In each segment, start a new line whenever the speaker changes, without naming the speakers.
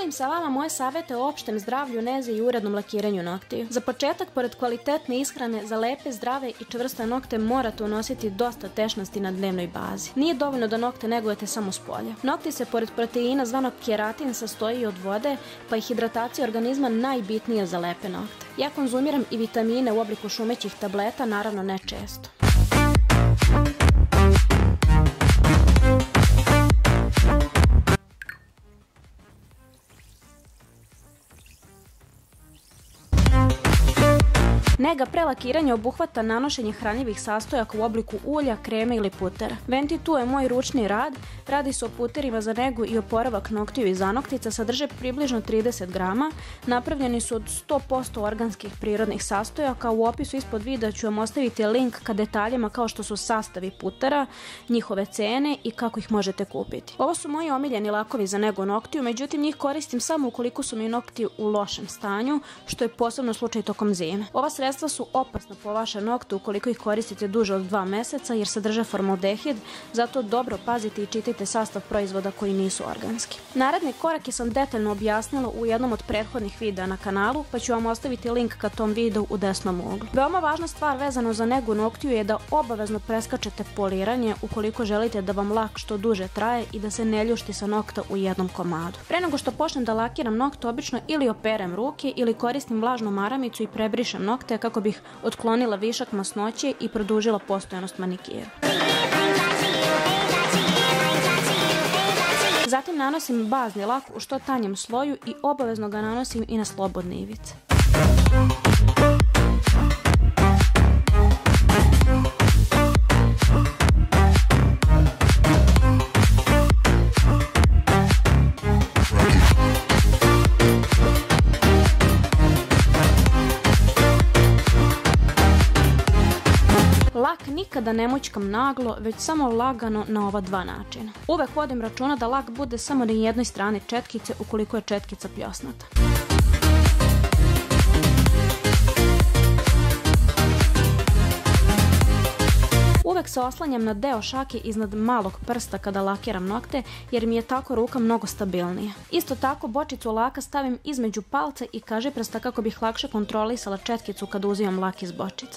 Podelim sa vama moje savete o opštem zdravlju, nezi i urednom lakiranju noktiju. Za početak, pored kvalitetne ishrane, za lepe, zdrave i čvrste nokte morate unositi dosta tečnosti na dnevnoj bazi. Nije dovoljno da nokte negujete samo s polja. Nokti se pored proteina zvanog keratin sastoji od vode, pa je hidratacija organizma najbitnija za lepe nokte. Ja konzumiram i vitamine u obliku šumećih tableta, naravno ne često. Nega prelakiranja obuhvata nanošenje hranjivih sastojaka u obliku ulja, kreme ili putera. Venti2 je moj ručni rad. Radi se o puterima za negu i oporavak noktiju i zanoktica, sadrže približno 30 grama. Napravljeni su od 100% organskih prirodnih sastojaka. U opisu ispod videa ću vam ostaviti link ka detaljima kao što su sastavi putera, njihove cene i kako ih možete kupiti. Ovo su moji omiljeni lakovi za negu noktiju, međutim njih koristim samo ukoliko su mi nokti u lošem stanju, što je posebno slučaj tokom zime. Ova sredstva su opasna po vaše nokte ukoliko ih koristite duže od 2 meseca jer sadrže formaldehid, zato dobro pazite i čitajte sastav proizvoda koji nisu organski. Naredne korake sam detaljno objasnila u jednom od prethodnih videa na kanalu, pa ću vam ostaviti link ka tom videu u desnom uglu. Veoma važna stvar vezano za negu noktiju je da obavezno preskačete poliranje ukoliko želite da vam lak što duže traje i da se ne ljušti sa nokta u jednom komadu. Pre nego što počnem da lakiram nokte, obično ili operem ruke ili koristim vlažnu maramicu i prebrišem nokte kako bih otklonila višak masnoće i produžila postojanost manikira. Zatim nanosim bazni lak u što tanjem sloju i obavezno ga nanosim i na slobodne ivice. Lak nikada ne mućkam naglo, već samo lagano na ova dva načina. Uvek vodim računa da lak bude samo na jednoj strani četkice ukoliko je četkica pljosnata. Uvek se oslanjam na deo šake iznad malog prsta kada lakiram nokte, jer mi je tako ruka mnogo stabilnija. Isto tako bočicu laka stavim između palca i kažiprsta kako bih lakše kontrolisala četkicu kada uzimam lak iz bočice.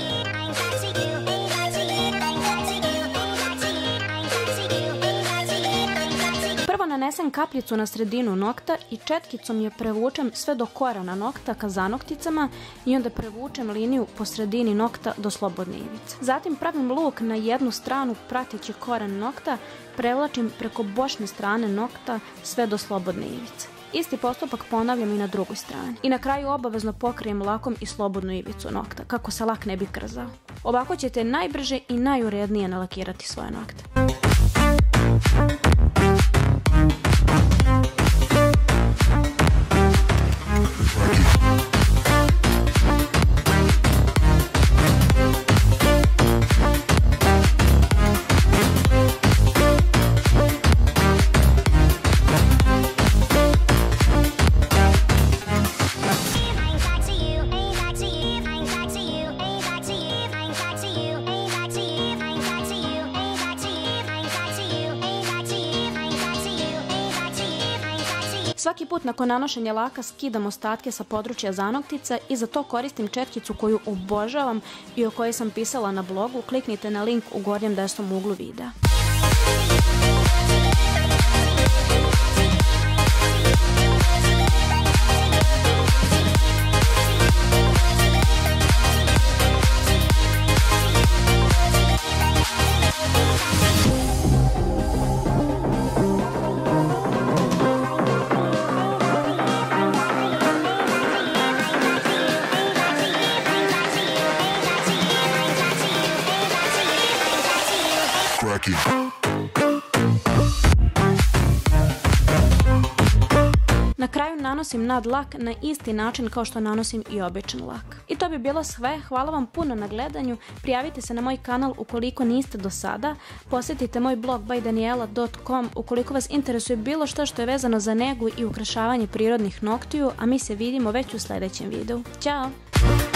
Prvo nanesem kapljicu na sredinu nokta i četkicom je prevučem sve do korena nokta ka zanokticama i onda prevučem liniju po sredini nokta do slobodne ivice. Zatim pravim luk na jednu stranu prateći koren nokta, prevlačim preko bočne strane nokta sve do slobodne ivice. Isti postupak ponavljam i na drugoj strani. I na kraju obavezno pokrijem lakom i slobodnu ivicu nokta, kako se lak ne bi krzao. Ovako ćete najbrže i najurednije nalakirati svoje nokte. Svaki put nakon nanošenja laka skidam ostatke sa područja zanoktica i za to koristim četkicu koju obožavam i o kojoj sam pisala na blogu. Kliknite na link u gornjem desnom uglu videa. Na kraju nanosim nad lak na isti način kao što nanosim i običan lak. I to bi bilo sve. Hvala vam puno na gledanju. Prijavite se na moj kanal ukoliko niste do sada. Posjetite moj blog bydaniela.com ukoliko vas interesuje bilo što je vezano za negu i ukrašavanje prirodnih noktiju, a mi se vidimo već u sljedećem videu. Ćao!